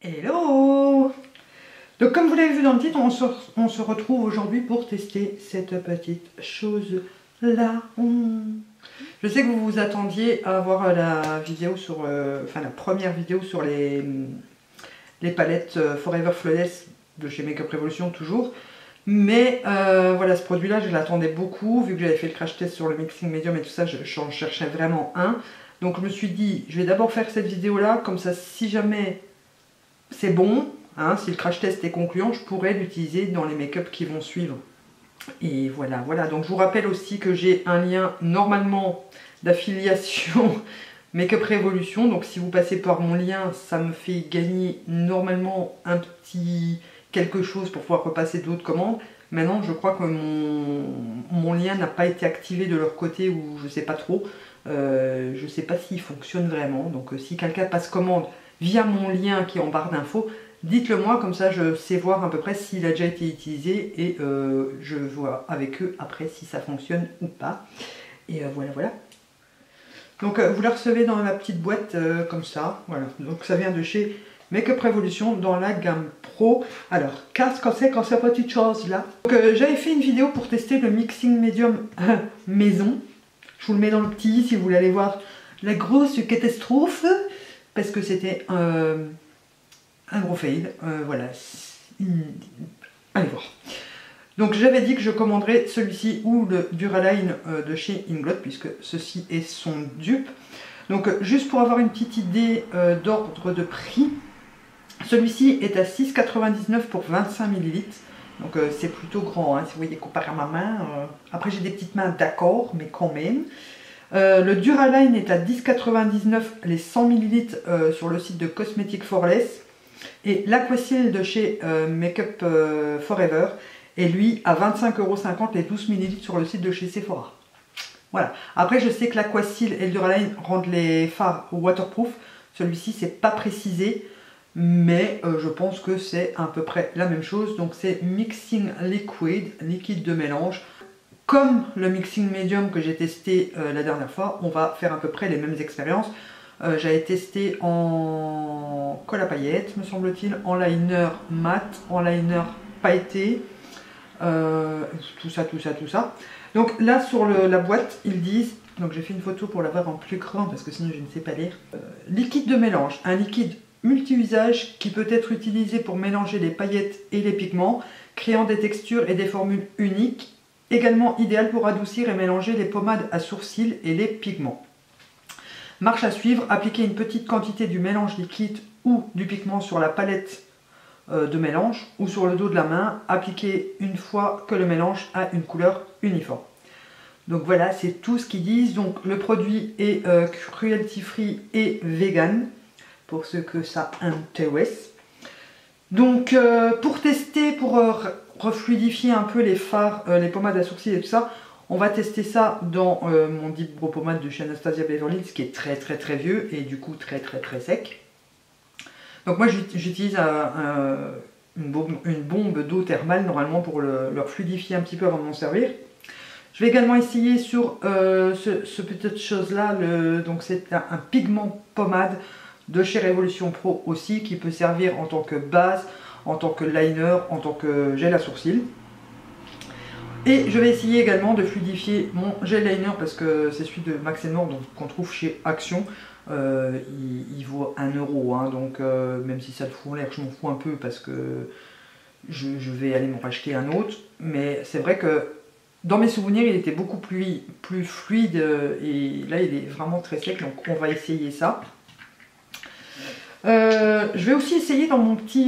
Hello! Donc comme vous l'avez vu dans le titre, on se retrouve aujourd'hui pour tester cette petite chose-là. Je sais que vous vous attendiez à voir la vidéo sur, la première vidéo sur les palettes Forever Flawless de chez Makeup Revolution toujours. Mais voilà, ce produit-là, je l'attendais beaucoup, vu que j'avais fait le crash test sur le mixing medium et tout ça, j'en cherchais vraiment un. Donc je me suis dit, je vais d'abord faire cette vidéo-là, comme ça si jamais c'est bon, hein, si le crash test est concluant, je pourrais l'utiliser dans les make-up qui vont suivre. Et voilà, voilà. Donc je vous rappelle aussi que j'ai un lien normalement d'affiliation Makeup Revolution. Donc si vous passez par mon lien, ça me fait gagner normalement un petit quelque chose pour pouvoir repasser d'autres commandes. Maintenant, je crois que mon lien n'a pas été activé de leur côté ou je sais pas trop. Je sais pas s'il fonctionne vraiment. Donc si quelqu'un passe commande via mon lien qui est en barre d'infos, dites-le moi, comme ça je sais voir à peu près s'il a déjà été utilisé et je vois avec eux après si ça fonctionne ou pas. Et voilà, voilà. Donc vous la recevez dans la petite boîte comme ça, voilà. Donc ça vient de chez Makeup Revolution dans la gamme Pro. Alors, qu'est-ce que c'est quand cette petite chose là? Donc j'avais fait une vidéo pour tester le mixing medium maison. Je vous le mets dans le petit si vous voulez aller voir la grosse catastrophe. Parce que c'était un gros fail. Voilà. Allez voir. Donc j'avais dit que je commanderais celui-ci ou le Duraline de chez Inglot, puisque ceci est son dupe. Donc juste pour avoir une petite idée d'ordre de prix, celui-ci est à 6,99 pour 25 ml. Donc c'est plutôt grand, hein, si vous voyez comparé à ma main. Après j'ai des petites mains d'accord, mais quand même. Le Duraline est à 10,99 les 100 ml sur le site de Cosmetic for Less. Et l'Aquasil de chez Makeup Forever est lui à 25,50 € les 12 ml sur le site de chez Sephora. Voilà. Après je sais que l'Aquasil et le Duraline rendent les fards waterproof. Celui-ci c'est pas précisé. Mais je pense que c'est à peu près la même chose. Donc c'est Mixing Liquid, liquide de mélange. Comme le mixing medium que j'ai testé la dernière fois, on va faire à peu près les mêmes expériences. J'avais testé en colle à paillettes, me semble-t-il, en liner mat, en liner pailleté, tout ça, tout ça, tout ça. Donc là sur la boîte, ils disent, donc j'ai fait une photo pour l'avoir en plus grand parce que sinon je ne sais pas lire. Liquide de mélange, un liquide multi-usage qui peut être utilisé pour mélanger les paillettes et les pigments, créant des textures et des formules uniques. Également idéal pour adoucir et mélanger les pommades à sourcils et les pigments. Marche à suivre, appliquer une petite quantité du mélange liquide ou du pigment sur la palette de mélange ou sur le dos de la main, appliquer une fois que le mélange a une couleur uniforme. Donc voilà, c'est tout ce qu'ils disent. Donc le produit est cruelty free et vegan, pour ceux que ça intéresse. Donc pour tester, pour refluidifier un peu les fards, les pommades à sourcils et tout ça, on va tester ça dans mon Deep Brow Pommade de chez Anastasia Beverly Hills, qui est très très très vieux et du coup très très très sec. Donc moi j'utilise une bombe d'eau thermale normalement pour le fluidifier un petit peu avant de m'en servir. Je vais également essayer sur ce petite chose là, donc c'est un pigment pommade de chez Revolution Pro aussi, qui peut servir en tant que base, en tant que liner, en tant que gel à sourcils. Et je vais essayer également de fluidifier mon gel liner parce que c'est celui de Max & More qu'on trouve chez Action. Il vaut 1 €, hein, donc même si ça le fout en l'air, je m'en fous un peu parce que je vais aller m'en racheter un autre. Mais c'est vrai que dans mes souvenirs, il était beaucoup plus fluide et là il est vraiment très sec, donc on va essayer ça. Je vais aussi essayer dans mon petit...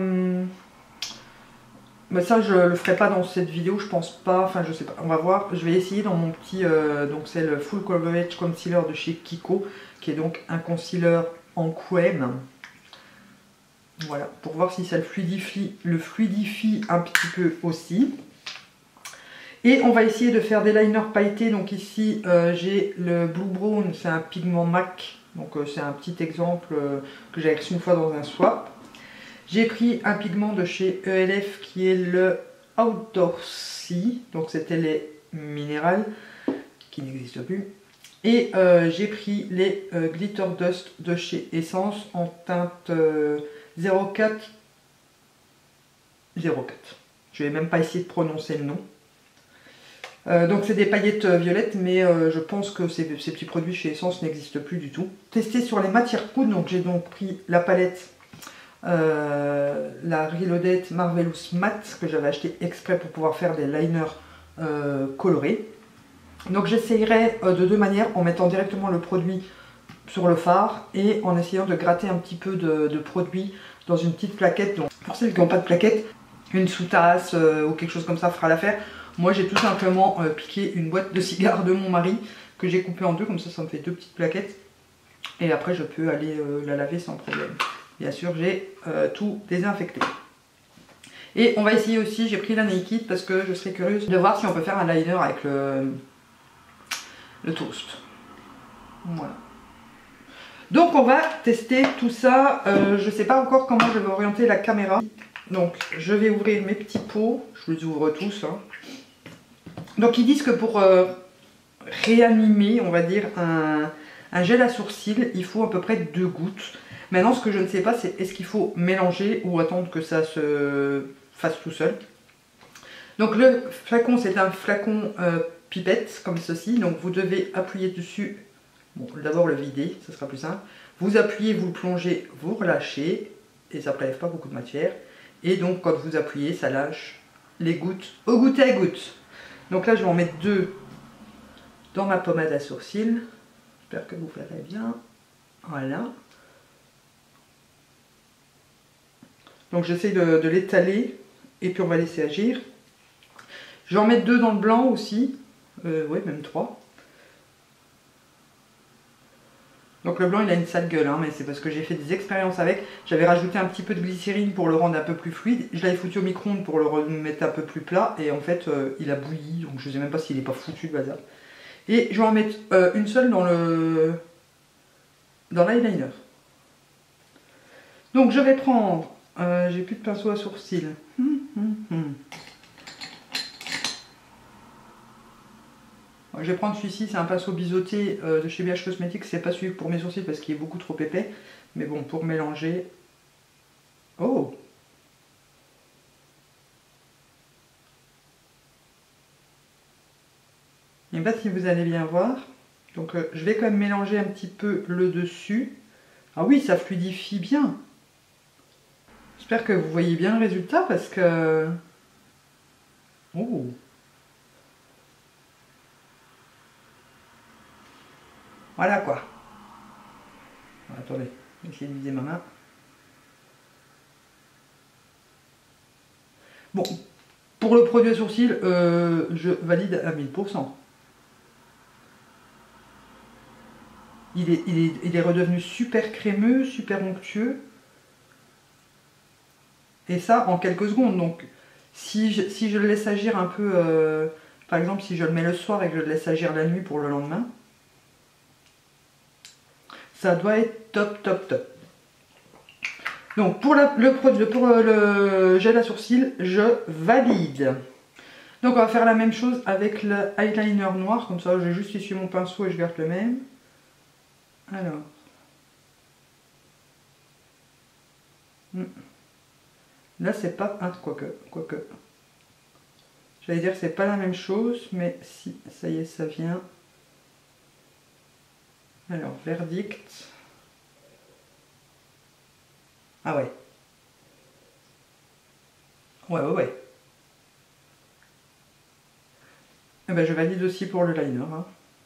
mais ça je le ferai pas dans cette vidéo, je pense pas, enfin je sais pas, on va voir. Je vais essayer dans mon petit... donc c'est le Full Coverage Concealer de chez Kiko, qui est donc un concealer en crème. Voilà, pour voir si ça le fluidifie un petit peu aussi. Et on va essayer de faire des liners pailletés. Donc ici j'ai le Blue Brown, c'est un pigment MAC. Donc c'est un petit exemple que j'ai reçu une fois dans un swap. J'ai pris un pigment de chez ELF qui est le Outdoor Sea. Donc c'était les minérales qui n'existent plus. Et j'ai pris les Glitter Dust de chez Essence en teinte 04 04. Je vais même pas essayer de prononcer le nom. Donc c'est des paillettes violettes, mais je pense que ces petits produits chez Essence n'existent plus du tout. Testé sur les matières poudres, donc j'ai donc pris la palette, la Reloaded Marvelous Matte, que j'avais acheté exprès pour pouvoir faire des liners colorés. Donc j'essayerai de deux manières, en mettant directement le produit sur le fard et en essayant de gratter un petit peu de produit dans une petite plaquette. Donc pour celles qui n'ont pas de plaquette, une sous-tasse ou quelque chose comme ça fera l'affaire. Moi j'ai tout simplement piqué une boîte de cigares de mon mari que j'ai coupé en deux, comme ça me fait deux petites plaquettes. Et après je peux aller la laver sans problème. Bien sûr j'ai tout désinfecté. Et on va essayer aussi, j'ai pris la Naked parce que je serais curieuse de voir si on peut faire un liner avec le toast. Voilà. Donc on va tester tout ça. Je ne sais pas encore comment je vais orienter la caméra. Donc je vais ouvrir mes petits pots. Je les ouvre tous. Hein. Donc ils disent que pour réanimer, on va dire, un gel à sourcils, il faut à peu près 2 gouttes. Maintenant ce que je ne sais pas, c'est est-ce qu'il faut mélanger ou attendre que ça se fasse tout seul. Donc le flacon, c'est un flacon pipette comme ceci. Donc vous devez appuyer dessus. Bon, d'abord le vider, ça sera plus simple. Vous appuyez, vous le plongez, vous relâchez. Et ça ne prélève pas beaucoup de matière. Et donc quand vous appuyez, ça lâche les gouttes au goutte à goutte. Donc là je vais en mettre 2 dans ma pommade à sourcils. J'espère que vous verrez bien. Voilà. Donc j'essaie de l'étaler. Et puis on va laisser agir. Je vais en mettre 2 dans le blanc aussi. Ouais, même 3. Donc le blanc il a une sale gueule, hein, mais c'est parce que j'ai fait des expériences avec. J'avais rajouté un petit peu de glycérine pour le rendre un peu plus fluide. Je l'avais foutu au micro-ondes pour le remettre un peu plus plat. Et en fait il a bouilli, donc je ne sais même pas s'il n'est pas foutu le bazar. Et je vais en mettre une seule dans l'eyeliner. Donc je vais prendre, j'ai plus de pinceau à sourcils. Je vais prendre celui-ci, c'est un pinceau biseauté de chez BH Cosmetics. C'est pas celui pour mes sourcils parce qu'il est beaucoup trop épais. Mais bon, pour mélanger. Oh! Je ne sais pas si vous allez bien voir. Donc je vais quand même mélanger un petit peu le dessus. Ah oui, ça fluidifie bien. J'espère que vous voyez bien le résultat parce que... Oh! Voilà quoi. Attendez, je vais essayer de viser ma main. Bon, pour le produit à sourcils, je valide à 1000%. Il est redevenu super crémeux, super onctueux. Et ça en quelques secondes. Donc si je le laisse agir un peu, par exemple si je le mets le soir et que je le laisse agir la nuit pour le lendemain, ça doit être top, top, top. Donc pour le gel à sourcils, je valide. Donc on va faire la même chose avec le eyeliner noir. Comme ça, j'ai juste ici mon pinceau et je garde le même. Alors. Là, c'est pas... Ah, quoique. J'allais dire que c'est pas la même chose, mais si, ça y est, ça vient. Alors, verdict. Ah ouais. Ouais. Eh ben, je valide aussi pour le liner. Hein.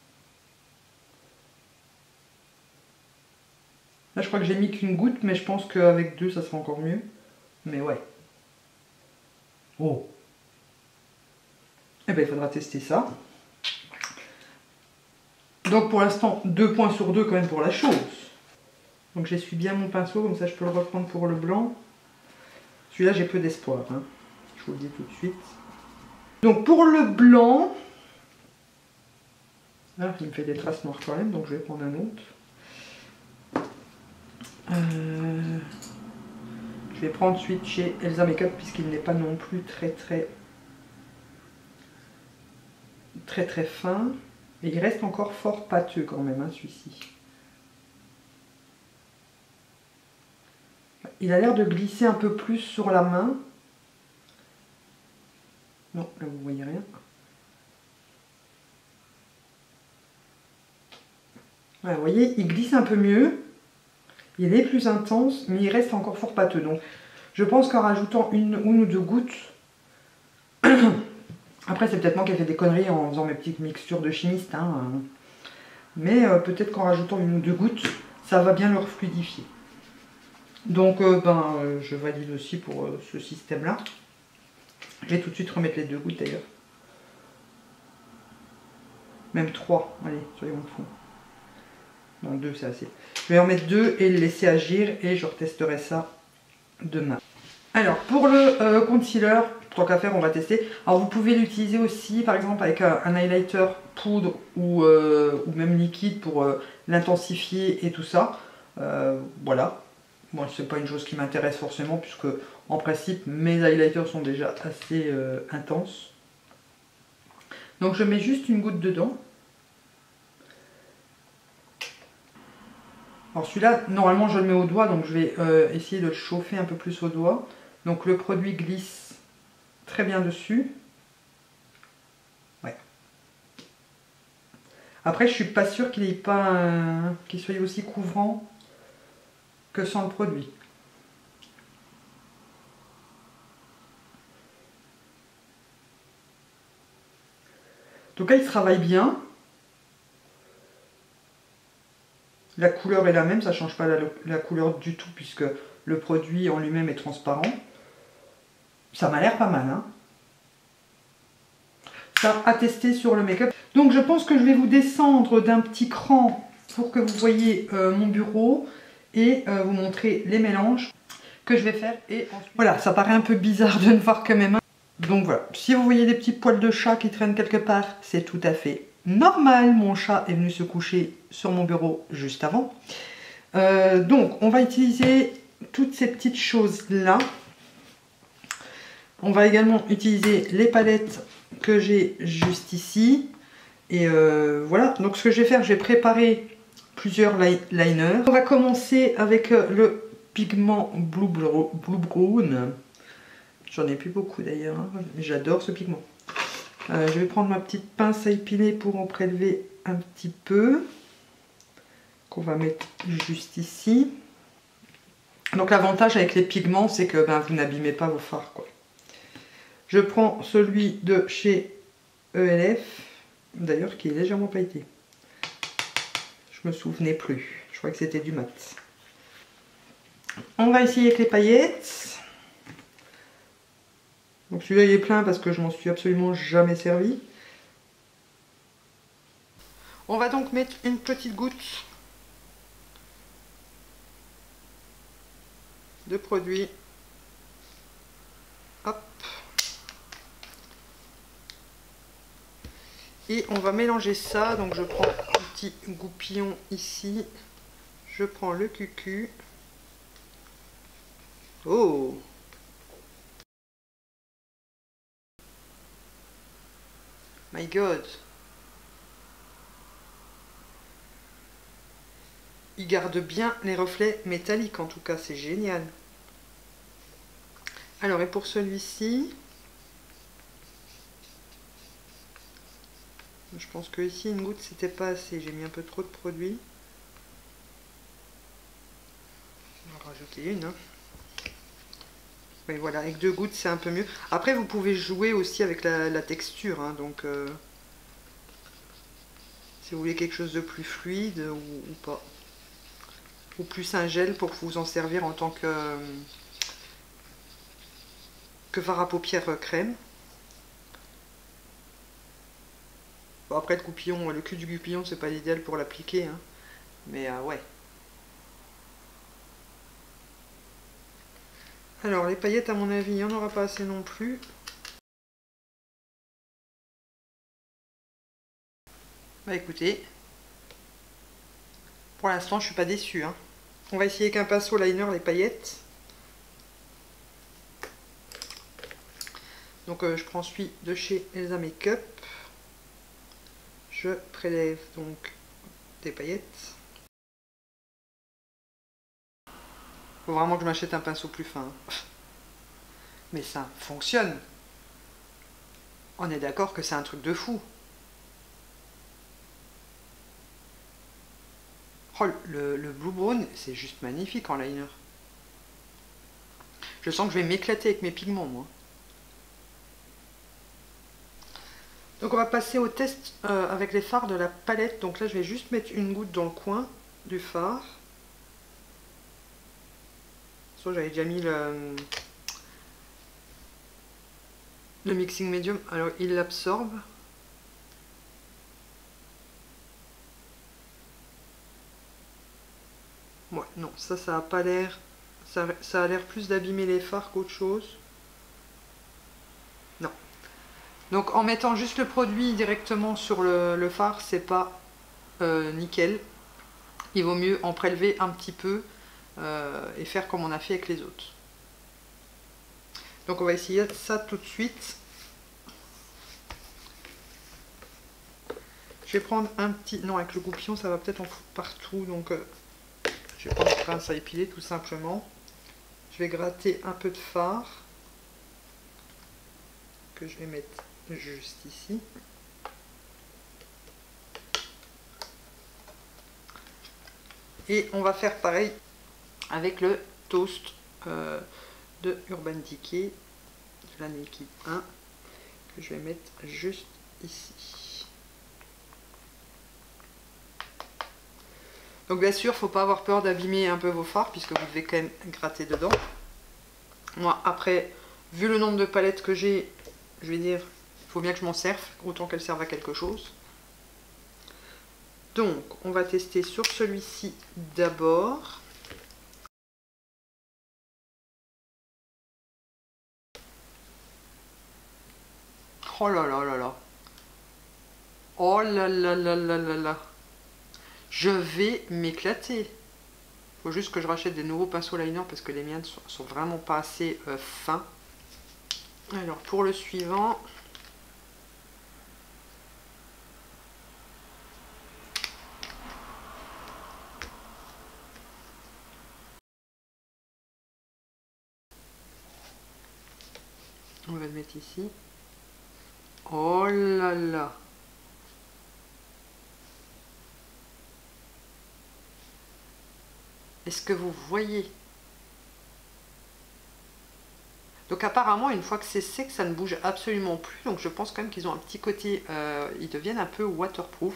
Là, je crois que j'ai mis qu'une goutte, mais je pense qu'avec 2, ça sera encore mieux. Mais ouais. Oh. Eh ben, il faudra tester ça. Donc pour l'instant, 2 points sur 2 quand même pour la chose. Donc j'essuie bien mon pinceau, comme ça je peux le reprendre pour le blanc. Celui-là, j'ai peu d'espoir. Hein. Je vous le dis tout de suite. Donc pour le blanc... Ah, il me fait des traces noires quand même, donc je vais prendre un autre. Je vais prendre celui de chez Elsa Makeup puisqu'il n'est pas non plus très fin. Et il reste encore fort pâteux quand même, hein, celui-ci. il a l'air de glisser un peu plus sur la main. Non, là vous voyez rien. Voilà, vous voyez, il glisse un peu mieux. Il est plus intense, mais il reste encore fort pâteux. Donc, je pense qu'en rajoutant une ou deux gouttes... Après, c'est peut-être moi qui ai fait des conneries en faisant mes petites mixtures de chimiste. Hein. Mais peut-être qu'en rajoutant une ou deux gouttes, ça va bien le refluidifier. Donc, je valide aussi pour ce système-là. Je vais tout de suite remettre les 2 gouttes d'ailleurs. Même 3, allez, soyons fous. Non, 2 c'est assez. Je vais en mettre 2 et le laisser agir et je retesterai ça demain. Alors, pour le concealer, tant qu'à faire, on va tester. Alors, vous pouvez l'utiliser aussi, par exemple, avec un highlighter poudre ou même liquide pour l'intensifier et tout ça. Voilà. Moi, c'est pas une chose qui m'intéresse forcément, puisque en principe, mes highlighters sont déjà assez intenses. Donc, je mets juste une goutte dedans. Alors celui-là, normalement je le mets au doigt, donc je vais essayer de le chauffer un peu plus au doigt. Donc le produit glisse très bien dessus. Ouais. Après je suis pas sûre qu'il ait pas qu'il soit aussi couvrant que sans le produit. En tout cas il travaille bien. La couleur est la même, ça ne change pas la couleur du tout puisque le produit en lui-même est transparent. Ça m'a l'air pas mal, hein. Ça à tester sur le make-up. Donc je pense que je vais vous descendre d'un petit cran pour que vous voyez mon bureau et vous montrer les mélanges que je vais faire. Et ensuite... Voilà, ça paraît un peu bizarre de ne voir que mes mains. Donc voilà, si vous voyez des petits poils de chat qui traînent quelque part, c'est tout à fait normal. Mon chat est venu se coucher sur mon bureau juste avant. Donc on va utiliser toutes ces petites choses là. On va également utiliser les palettes que j'ai juste ici. Et voilà, donc ce que je vais faire, je vais préparer plusieurs liners. On va commencer avec le pigment Blue Brown. J'en ai plus beaucoup d'ailleurs, hein. J'adore ce pigment. Je vais prendre ma petite pince à épiler pour en prélever un petit peu. Qu'on va mettre juste ici. Donc l'avantage avec les pigments, c'est que vous n'abîmez pas vos fards, quoi. Je prends celui de chez ELF, d'ailleurs qui est légèrement pailleté. Je me souvenais plus, je crois que c'était du mat. On va essayer avec les paillettes. Donc celui-là il est plein parce que je m'en suis absolument jamais servi. On va donc mettre une petite goutte de produit. Hop. Et on va mélanger ça. Donc je prends un petit goupillon ici. Je prends le cucu. Oh! My God! Il garde bien les reflets métalliques, en tout cas, c'est génial. Alors, et pour celui-ci, je pense que ici, une goutte, c'était pas assez. J'ai mis un peu trop de produit. On va rajouter une. Hein. Mais voilà, avec 2 gouttes, c'est un peu mieux. Après, vous pouvez jouer aussi avec la texture. Hein, donc, si vous voulez quelque chose de plus fluide ou pas. Ou plus un gel pour vous en servir en tant que fard à paupières crème. Bon, après le goupillon, le cul du goupillon c'est pas l'idéal pour l'appliquer, hein. Mais ouais. Alors les paillettes à mon avis il n'y en aura pas assez non plus. Bah écoutez, pour l'instant je suis pas déçue, hein. On va essayer avec un pinceau liner les paillettes. Donc je prends celui de chez Elsa Makeup. Je prélève donc des paillettes. Faut vraiment que je m'achète un pinceau plus fin. Mais ça fonctionne. On est d'accord que c'est un truc de fou. Oh, le Blue Brown, c'est juste magnifique en liner. Je sens que je vais m'éclater avec mes pigments, moi. Donc on va passer au test avec les fards de la palette. Donc là, je vais juste mettre une goutte dans le coin du fard. Soit j'avais déjà mis le mixing medium. Alors il l'absorbe. Ouais, non, ça a pas l'air... Ça a l'air plus d'abîmer les fards qu'autre chose. Non. Donc en mettant juste le produit directement sur le fard, c'est pas nickel. Il vaut mieux en prélever un petit peu et faire comme on a fait avec les autres. Donc on va essayer ça tout de suite. Je vais prendre un petit... Non, avec le goupillon, ça va peut-être en foutre partout. Donc je vais prendre une pince à épiler tout simplement. Je vais gratter un peu de fard. Que je vais mettre juste ici. Et on va faire pareil avec le toast de Urban Decay, de la Naked 1, que je vais mettre juste ici. Donc bien sûr, faut pas avoir peur d'abîmer un peu vos fards, puisque vous devez quand même gratter dedans. Moi, après, vu le nombre de palettes que j'ai, je vais dire, il faut bien que je m'en serve, autant qu'elle serve à quelque chose. Donc, on va tester sur celui-ci d'abord. Oh là là là là. Oh là là là là là là. Je vais m'éclater. Faut juste que je rachète des nouveaux pinceaux liner parce que les miens sont vraiment pas assez fins. Alors, pour le suivant... On va le mettre ici. Oh là là. Est-ce que vous voyez? Donc apparemment, une fois que c'est sec, ça ne bouge absolument plus. Donc je pense quand même qu'ils ont un petit côté... ils deviennent un peu waterproof.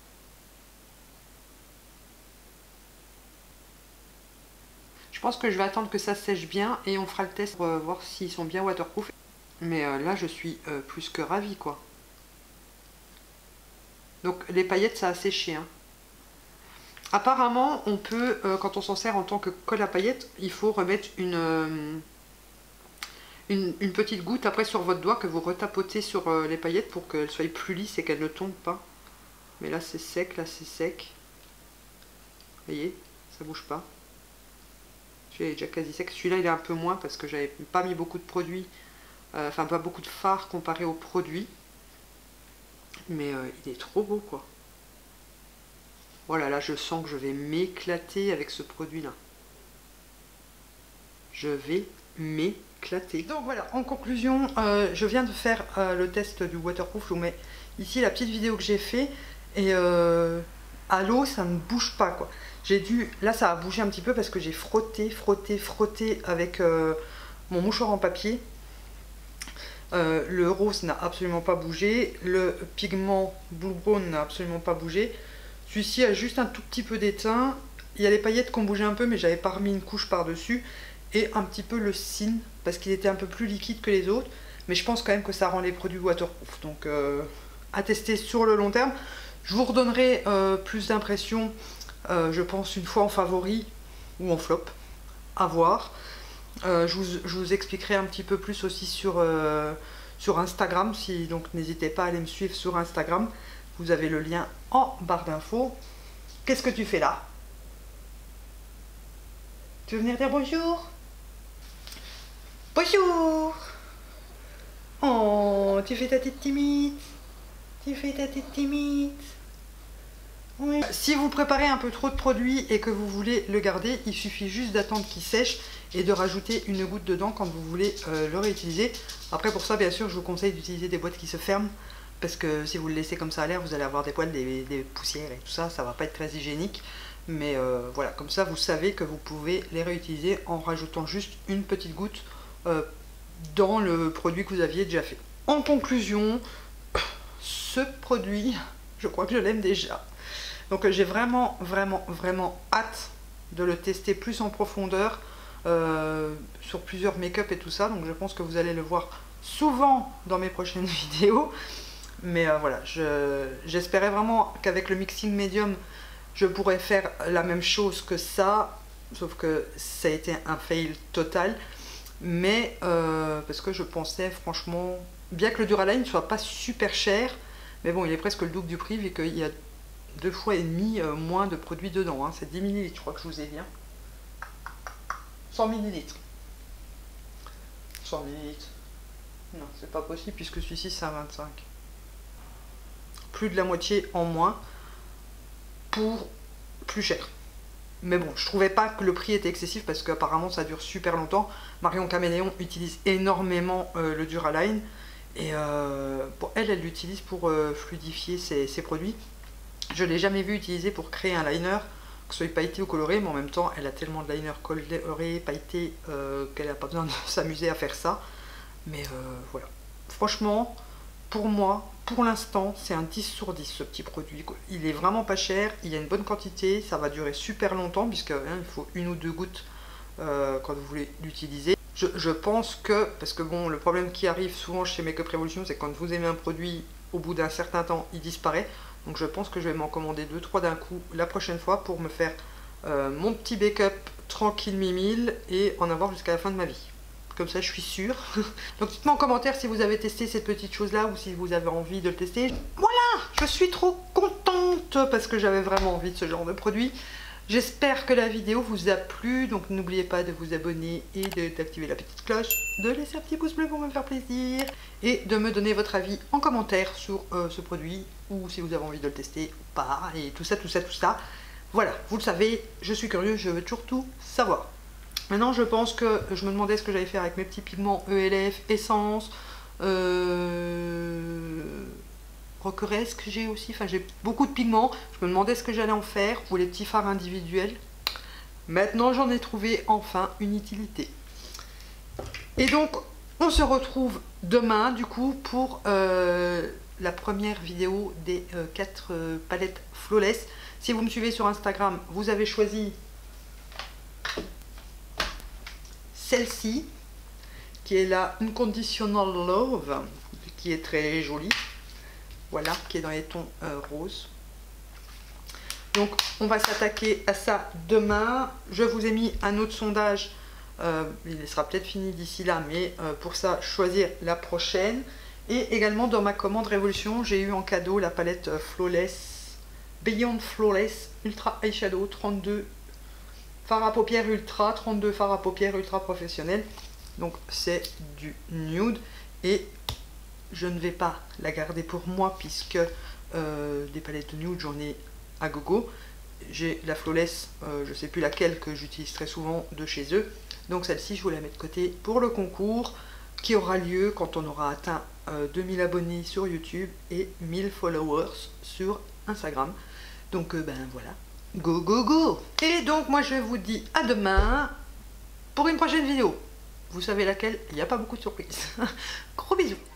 Je pense que je vais attendre que ça sèche bien et on fera le test pour voir s'ils sont bien waterproof. Mais là, je suis plus que ravie, quoi. Donc les paillettes, ça a séché, hein. Apparemment, on peut, quand on s'en sert en tant que colle à paillettes, il faut remettre une petite goutte après sur votre doigt que vous retapotez sur les paillettes pour qu'elles soient plus lisses et qu'elles ne tombent pas. Mais là, c'est sec, là, c'est sec. Vous voyez, ça bouge pas. Celui-là est déjà quasi sec. Celui-là, il est un peu moins parce que j'avais pas mis beaucoup de produits, enfin pas beaucoup de fard comparé aux produits. Mais il est trop beau, quoi. Voilà, là, je sens que je vais m'éclater avec ce produit-là. Je vais m'éclater. Donc voilà, en conclusion, je viens de faire le test du waterproof. Je vous mets ici la petite vidéo que j'ai fait. Et à l'eau, ça ne bouge pas, quoi. J'ai dû... Là, ça a bougé un petit peu parce que j'ai frotté avec mon mouchoir en papier. Le rose n'a absolument pas bougé. Le pigment Blue Brown n'a absolument pas bougé. Celui-ci a juste un tout petit peu d'éteint. Il y a les paillettes qui ont bougé un peu, mais j'avais pas remis une couche par-dessus. Et un petit peu le cine, parce qu'il était un peu plus liquide que les autres. Mais je pense quand même que ça rend les produits waterproof. Donc, à tester sur le long terme. Je vous redonnerai plus d'impressions, je pense, une fois en favori ou en flop. À voir. Je vous expliquerai un petit peu plus aussi sur Instagram. Donc, n'hésitez pas à aller me suivre sur Instagram. Vous avez le lien en barre d'infos. Qu'est-ce que tu fais là? Tu veux venir dire bonjour? Bonjour! Oh, tu fais ta tête timide? Tu fais ta tête timide? Oui. Si vous préparez un peu trop de produit et que vous voulez le garder, il suffit juste d'attendre qu'il sèche et de rajouter une goutte dedans quand vous voulez le réutiliser. Après pour ça bien sûr je vous conseille d'utiliser des boîtes qui se ferment, parce que si vous le laissez comme ça à l'air vous allez avoir des poils, des poussières et tout ça, ça va pas être très hygiénique. Mais voilà, comme ça vous savez que vous pouvez les réutiliser en rajoutant juste une petite goutte dans le produit que vous aviez déjà fait. En conclusion, ce produit, je crois que je l'aime déjà. Donc j'ai vraiment hâte de le tester plus en profondeur sur plusieurs make-up et tout ça. Donc je pense que vous allez le voir souvent dans mes prochaines vidéos. Mais voilà, j'espérais vraiment qu'avec le mixing medium, je pourrais faire la même chose que ça. Sauf que ça a été un fail total. Mais parce que je pensais franchement, bien que le Duraline ne soit pas super cher, mais bon, il est presque le double du prix vu qu'il y a 2,5 fois moins de produits dedans. Hein. C'est 10 ml, je crois que je vous ai dit. Hein. 100 ml. 100 ml. Non, c'est pas possible puisque celui-ci c'est à 25. Plus de la moitié en moins pour plus cher. Mais bon, je trouvais pas que le prix était excessif parce qu'apparemment ça dure super longtemps. Marion Caméléon utilise énormément le Duraline. Et bon, elle l'utilise pour fluidifier ses produits. Je ne l'ai jamais vu utiliser pour créer un liner, que ce soit pailleté ou coloré, mais en même temps, elle a tellement de liner coloré, pailleté, qu'elle n'a pas besoin de s'amuser à faire ça. Mais voilà. Franchement, pour moi, pour l'instant, c'est un 10 sur 10 ce petit produit. Il est vraiment pas cher, il y a une bonne quantité, ça va durer super longtemps, puisque hein, il faut 1 ou 2 gouttes quand vous voulez l'utiliser. Je pense que, parce que bon, le problème qui arrive souvent chez Makeup Revolution, c'est quand vous aimez un produit, au bout d'un certain temps, il disparaît. Donc je pense que je vais m'en commander 2-3 d'un coup la prochaine fois pour me faire mon petit make-up tranquille mimile et en avoir jusqu'à la fin de ma vie. Comme ça, je suis sûre. Donc dites-moi en commentaire si vous avez testé cette petite chose-là ou si vous avez envie de le tester. Voilà, je suis trop contente parce que j'avais vraiment envie de ce genre de produit. J'espère que la vidéo vous a plu, donc n'oubliez pas de vous abonner et d'activer la petite cloche, de laisser un petit pouce bleu pour me faire plaisir et de me donner votre avis en commentaire sur ce produit ou si vous avez envie de le tester ou pas et tout ça. Voilà, vous le savez, je suis curieuse, je veux toujours tout savoir. Maintenant, je pense que je me demandais ce que j'allais faire avec mes petits pigments ELF, Essence, Roqueresque j'ai aussi, enfin j'ai beaucoup de pigments, je me demandais ce que j'allais en faire, ou les petits fards individuels. Maintenant j'en ai trouvé enfin une utilité. Et donc on se retrouve demain du coup pour la première vidéo des 4 palettes Flawless. Si vous me suivez sur Instagram, vous avez choisi celle-ci, qui est la Unconditional Love, qui est très jolie. Voilà, qui est dans les tons roses. Donc on va s'attaquer à ça demain. Je vous ai mis un autre sondage, il sera peut-être fini d'ici là, mais pour ça choisir la prochaine. Et également dans ma commande Révolution, j'ai eu en cadeau la palette Flawless, Beyond Flawless Ultra Eyeshadow 32 fard à paupières ultra, 32 fards à paupières ultra professionnels. Donc c'est du nude et je ne vais pas la garder pour moi puisque des palettes nude j'en ai à gogo. J'ai la Flawless, je ne sais plus laquelle, que j'utilise très souvent de chez eux. Donc celle-ci je vous la mets de côté pour le concours qui aura lieu quand on aura atteint 2000 abonnés sur YouTube et 1000 followers sur Instagram. Donc ben voilà, go go go. Et donc moi je vous dis à demain pour une prochaine vidéo. Vous savez laquelle, il n'y a pas beaucoup de surprises. Gros bisous.